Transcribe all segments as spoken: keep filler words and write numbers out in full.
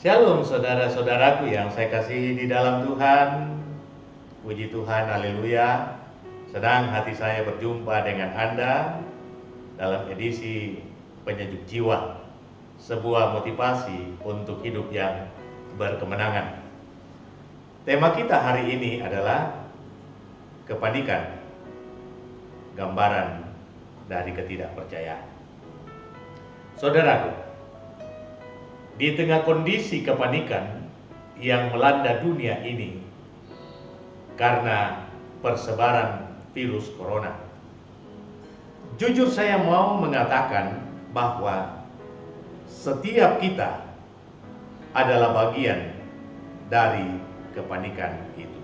Shalom saudara-saudaraku yang saya kasihi di dalam Tuhan. Puji Tuhan, haleluya. Senang hati saya berjumpa dengan Anda dalam edisi Penyejuk Jiwa, sebuah motivasi untuk hidup yang berkemenangan. Tema kita hari ini adalah kepanikan, gambaran dari ketidakpercayaan. Saudaraku, di tengah kondisi kepanikan yang melanda dunia ini karena persebaran virus corona, jujur saya mau mengatakan bahwa setiap kita adalah bagian dari kepanikan itu.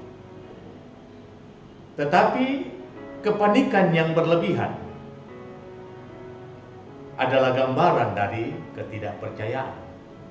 Tetapi kepanikan yang berlebihan adalah gambaran dari ketidakpercayaan.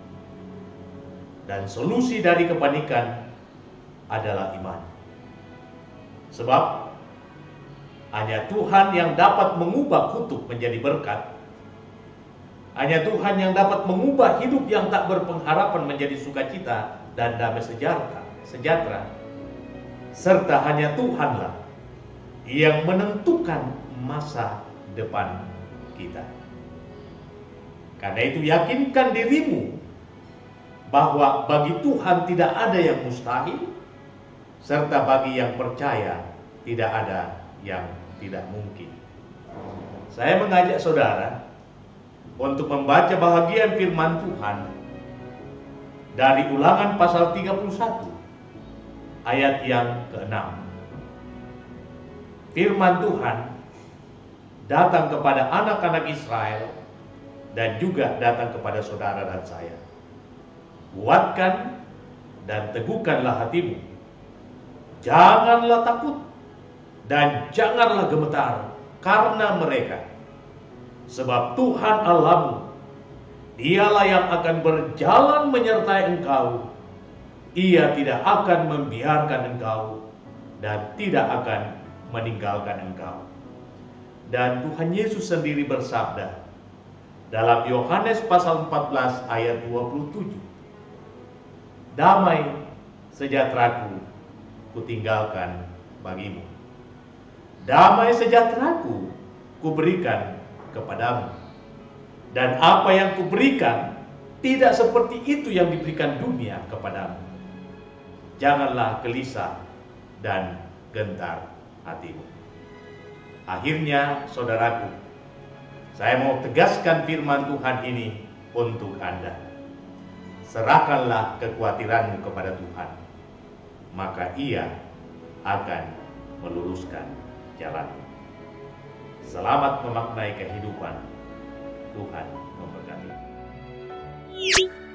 Dan solusi dari kepanikan adalah iman. Sebab hanya Tuhan yang dapat mengubah kutuk menjadi berkat. Hanya Tuhan yang dapat mengubah hidup yang tak berpengharapan menjadi sukacita dan damai sejahtera. sejahtera. Serta hanya Tuhanlah yang menentukan masa depan kita. Karena itu yakinkan dirimu bahwa bagi Tuhan tidak ada yang mustahil, serta bagi yang percaya tidak ada yang tidak mungkin. Saya mengajak saudara untuk membaca bahagian firman Tuhan dari Ulangan pasal tiga puluh satu ayat yang keenam. Firman Tuhan datang kepada anak-anak Israel dan juga datang kepada saudara dan saya. Kuatkan dan teguhkanlah hatimu. Janganlah takut dan janganlah gemetar karena mereka. Sebab Tuhan Allahmu, Dialah yang akan berjalan menyertai engkau. Ia tidak akan membiarkan engkau dan tidak akan meninggalkan engkau. Dan Tuhan Yesus sendiri bersabda dalam Yohanes pasal empat belas ayat dua puluh tujuh. Damai sejahteraku kutinggalkan bagimu. Damai sejahteraku kuberikan kepadamu. Dan apa yang kuberikan tidak seperti itu yang diberikan dunia kepadamu. Janganlah gelisah dan gentar hatimu. Akhirnya saudaraku, saya mau tegaskan firman Tuhan ini untuk Anda. Serahkanlah kekhawatiranmu kepada Tuhan, maka Ia akan meluruskan jalanmu. Selamat memaknai kehidupan. Tuhan memberkati.